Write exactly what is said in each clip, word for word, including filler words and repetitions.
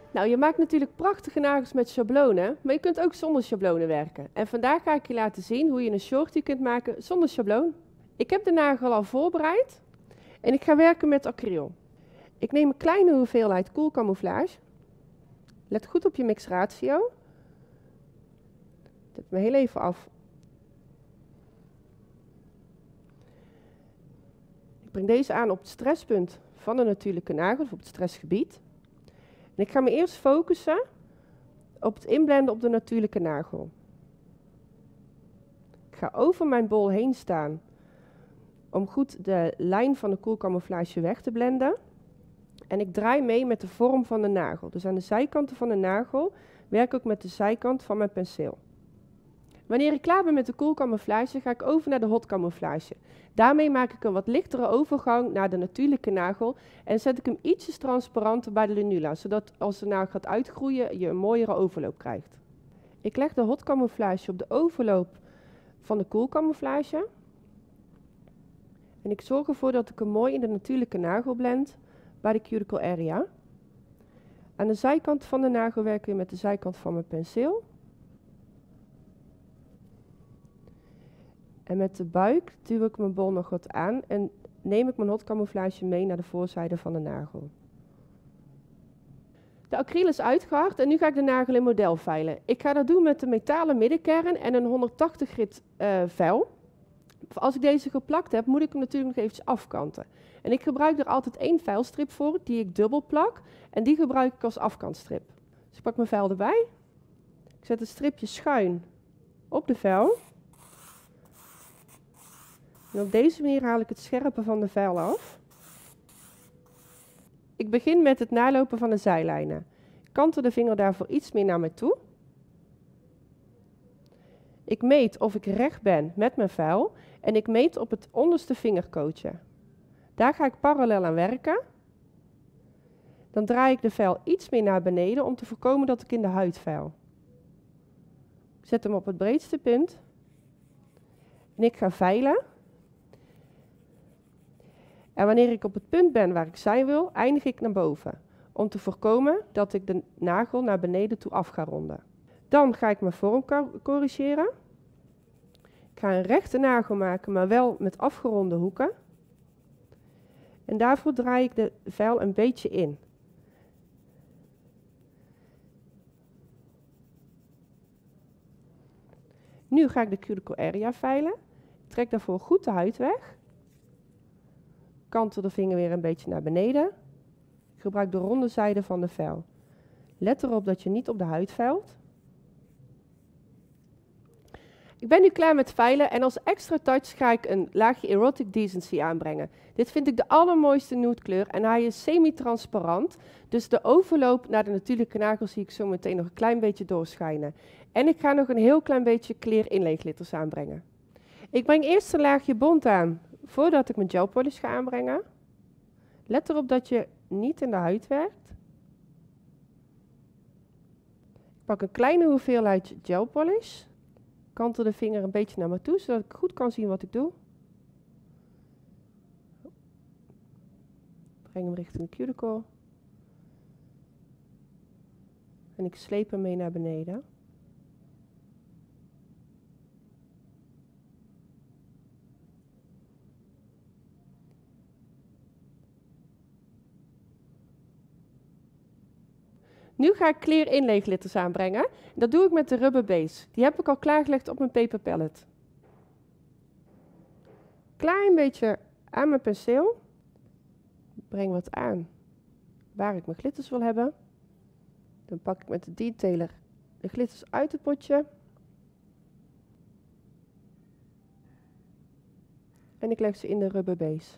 Nou, je maakt natuurlijk prachtige nagels met schablonen, maar je kunt ook zonder schablonen werken. En vandaag ga ik je laten zien hoe je een shorty kunt maken zonder schabloon. Ik heb de nagel al voorbereid en ik ga werken met acryl. Ik neem een kleine hoeveelheid koelcamouflage. Let goed op je mixratio. Zet me heel even af. Ik breng deze aan op het stresspunt van de natuurlijke nagel, of op het stressgebied. En ik ga me eerst focussen op het inblenden op de natuurlijke nagel. Ik ga over mijn bol heen staan om goed de lijn van de koelcamouflage weg te blenden. En ik draai mee met de vorm van de nagel. Dus aan de zijkanten van de nagel werk ik met de zijkant van mijn penseel. Wanneer ik klaar ben met de koelcamouflage, ga ik over naar de hot camouflage. Daarmee maak ik een wat lichtere overgang naar de natuurlijke nagel en zet ik hem ietsjes transparanter bij de lunula, zodat als de nagel gaat uitgroeien, je een mooiere overloop krijgt. Ik leg de hot camouflage op de overloop van de koelcamouflage. En ik zorg ervoor dat ik hem mooi in de natuurlijke nagel blend bij de cuticle area. Aan de zijkant van de nagel werk ik weer met de zijkant van mijn penseel. En met de buik duw ik mijn bol nog wat aan en neem ik mijn hot camouflage mee naar de voorzijde van de nagel. De acryl is uitgehard en nu ga ik de nagel in model veilen. Ik ga dat doen met de metalen middenkern en een honderdtachtig grit uh, vel. Als ik deze geplakt heb, moet ik hem natuurlijk nog eventjes afkanten. En ik gebruik er altijd één veilstrip voor, die ik dubbel plak. En die gebruik ik als afkantstrip. Dus ik pak mijn vel erbij. Ik zet het stripje schuin op de vel. En op deze manier haal ik het scherpe van de vel af. Ik begin met het nalopen van de zijlijnen. Ik kantel de vinger daarvoor iets meer naar me toe. Ik meet of ik recht ben met mijn vel en ik meet op het onderste vingerkootje. Daar ga ik parallel aan werken. Dan draai ik de vel iets meer naar beneden om te voorkomen dat ik in de huid veil. Ik zet hem op het breedste punt en ik ga veilen. En wanneer ik op het punt ben waar ik zijn wil, eindig ik naar boven. Om te voorkomen dat ik de nagel naar beneden toe af ga ronden. Dan ga ik mijn vorm corrigeren. Ik ga een rechte nagel maken, maar wel met afgeronde hoeken. En daarvoor draai ik de vel een beetje in. Nu ga ik de cuticle area veilen. Ik trek daarvoor goed de huid weg. Kantel de vinger weer een beetje naar beneden. Ik gebruik de ronde zijde van de vel. Let erop dat je niet op de huid veilt. Ik ben nu klaar met veilen en als extra touch ga ik een laagje Erotic Decency aanbrengen. Dit vind ik de allermooiste nude kleur en hij is semi-transparant. Dus de overloop naar de natuurlijke nagel zie ik zo meteen nog een klein beetje doorschijnen. En ik ga nog een heel klein beetje clear inlay glitters aanbrengen. Ik breng eerst een laagje bont aan voordat ik mijn gel polish ga aanbrengen. Let erop dat je niet in de huid werkt. Ik pak een kleine hoeveelheid gel polish. Kantel de vinger een beetje naar me toe, zodat ik goed kan zien wat ik doe. Breng hem richting de cuticle. En ik sleep hem mee naar beneden. Nu ga ik clear inlay glitters aanbrengen. Dat doe ik met de rubber base. Die heb ik al klaargelegd op mijn paper palette. Klein beetje aan mijn penseel. Breng wat aan waar ik mijn glitters wil hebben. Dan pak ik met de detailer de glitters uit het potje. En ik leg ze in de rubber base.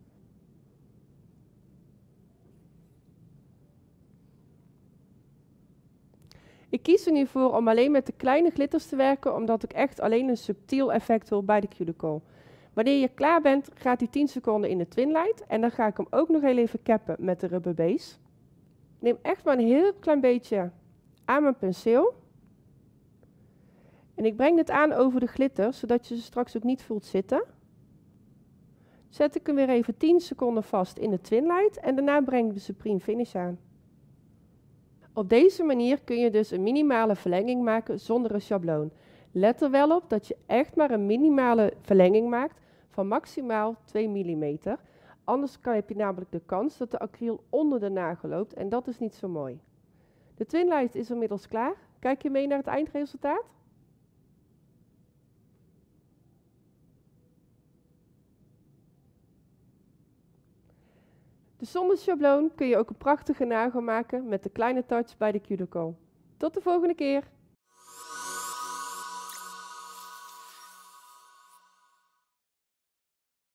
Ik kies er nu voor om alleen met de kleine glitters te werken, omdat ik echt alleen een subtiel effect wil bij de cuticle. Wanneer je klaar bent, gaat die tien seconden in de twin light en dan ga ik hem ook nog heel even cappen met de rubber base. Neem echt maar een heel klein beetje aan mijn penseel. En ik breng dit aan over de glitters, zodat je ze straks ook niet voelt zitten. Zet ik hem weer even tien seconden vast in de twin light en daarna breng ik de supreme finish aan. Op deze manier kun je dus een minimale verlenging maken zonder een schabloon. Let er wel op dat je echt maar een minimale verlenging maakt van maximaal twee millimeter. Anders kan, heb je namelijk de kans dat de acryl onder de nagel loopt en dat is niet zo mooi. De Twinlight is inmiddels klaar. Kijk je mee naar het eindresultaat? Dus zonder schabloon kun je ook een prachtige nagel maken met de kleine touch bij de cuticle. Tot de volgende keer!